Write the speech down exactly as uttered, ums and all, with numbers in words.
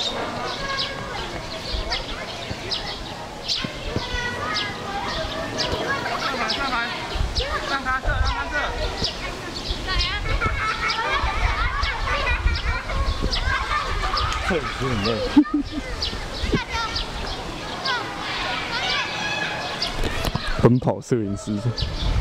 上来，让他射，让他射。 测试很累。奔跑摄影师。